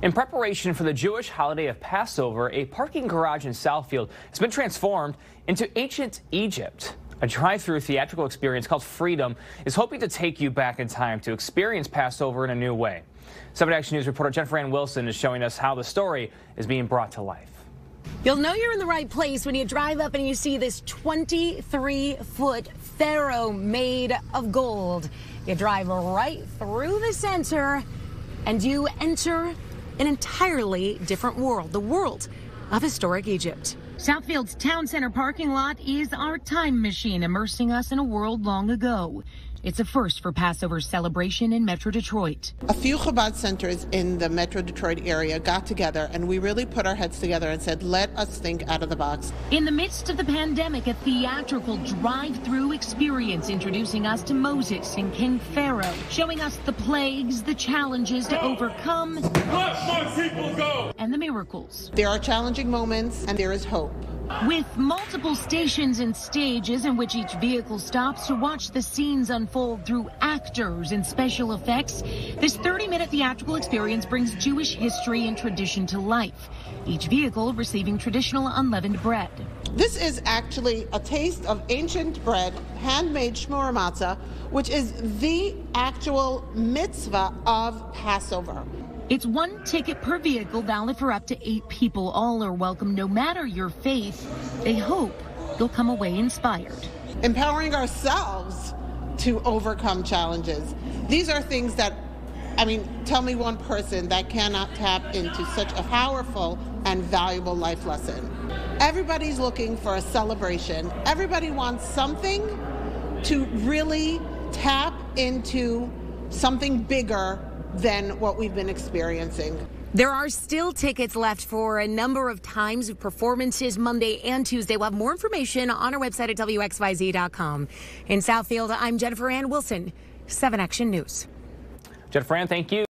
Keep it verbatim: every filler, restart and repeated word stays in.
In preparation for the Jewish holiday of Passover, a parking garage in Southfield has been transformed into ancient Egypt. A drive-through theatrical experience called Freedom is hoping to take you back in time to experience Passover in a new way. seven Action News reporter Jennifer Ann Wilson is showing us how the story is being brought to life. You'll know you're in the right place when you drive up and you see this twenty-three foot pharaoh made of gold. You drive right through the center and you enter an entirely different world, the world of historic Egypt. Southfield's town center parking lot is our time machine, immersing us in a world long ago. It's a first for Passover celebration in Metro Detroit. A few Chabad centers in the Metro Detroit area got together and we really put our heads together and said, let us think out of the box. In the midst of the pandemic, a theatrical drive-through experience introducing us to Moses and King Pharaoh, showing us the plagues, the challenges to overcome, let my people go, and the miracles. There are challenging moments and there is hope. With multiple stations and stages in which each vehicle stops to watch the scenes unfold through actors and special effects, this thirty minute theatrical experience brings Jewish history and tradition to life, each vehicle receiving traditional unleavened bread. This is actually a taste of ancient bread, handmade shmura matzah, which is the actual mitzvah of Passover. It's one ticket per vehicle, valid for up to eight people. All are welcome, no matter your faith. They hope you'll come away inspired. Empowering ourselves to overcome challenges. These are things that, I mean, tell me one person that cannot tap into such a powerful and valuable life lesson. Everybody's looking for a celebration. Everybody wants something to really tap into something bigger than what we've been experiencing. There are still tickets left for a number of times of performances Monday and Tuesday. We'll have more information on our website at W X Y Z dot com. In Southfield, I'm Jennifer Ann Wilson, seven Action News. Jennifer Ann, thank you.